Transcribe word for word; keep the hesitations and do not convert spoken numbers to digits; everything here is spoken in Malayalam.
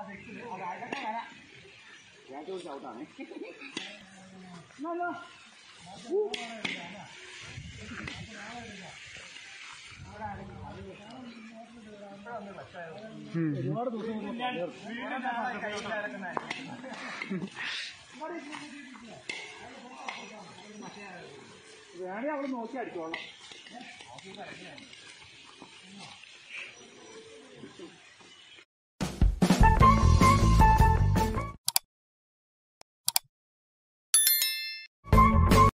ഞാൻ ചോദിച്ച ഔട്ടാണ് ഒരുപാട് ദിവസം വേണേ അവള് നോക്കി അടിച്ചോളാം.